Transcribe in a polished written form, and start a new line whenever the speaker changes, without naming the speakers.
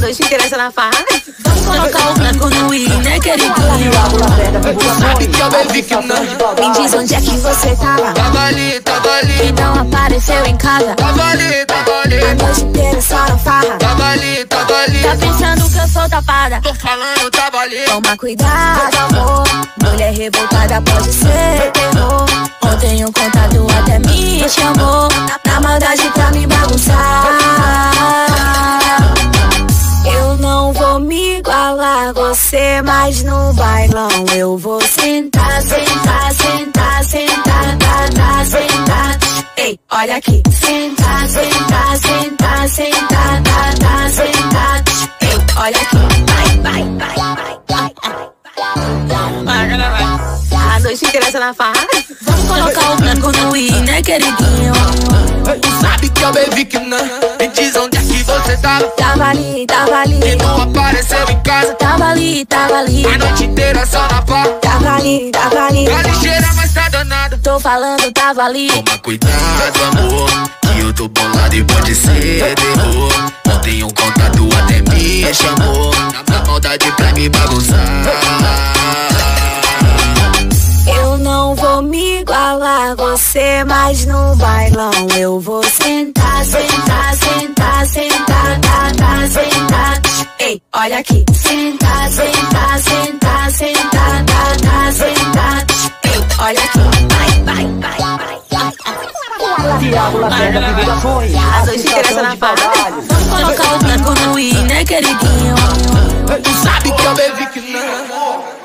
noite inteira na farra. Vamos colocar o branco no I, né, queridinho?
Sabe que eu bebi que não.
Me diz onde é que você tava.
Tava ali, tava ali.
E não apareceu em casa.
Tava ali, tava ali.
A noite inteira só na farra.
Tava ali, tava ali.
Tá pensando que eu sou tapada?
Tô falando, tava ali.
Toma cuidado, amor. Mulher revoltada pode ser terror. Ontem um contato até me chamou na maldade pra me bagunçar. Eu não vou me igualar a você, mas no bailão eu vou sentar, sentar, sentar, sentar, sentar, sentar. Ei, olha aqui. Sentar, sentar, sentar, sentar, sentar, sentar. Ei, olha aqui. Vai, vai, vai, vai, vai, vai. A noite inteira na farra. Vamos colocar o branco no I, né, queridinho?
Sabe que eu bebi que não. Me diz onde é que você tava.
Tava ali, tava ali.
E não apareceu em casa.
Tava ali, tava ali.
A noite inteira só na farra.
Tava ali, tava ali.
A ligeira, mas tá danada.
Tô falando, tava ali.
Toma cuidado, amor, que eu tô bolado e pode ser terror. Ontem um contato até me chamou na maldade pra me bagunçar.
Eu não vou me igualar a você, mas no bailão eu vou sentar, sentar, sentar, sentar, sentar, sentar. Ei, olha aqui. Sentar, sentar, sentar, sentar, sentar, sentar. Ei, olha aqui. Vai, vai, vai, vai, vai.
Tiago Lacerda, Divulgações.
A noite inteira na farra. Vamos colocar o branco no I, né, queridinho?
Sabe que eu bebi que não.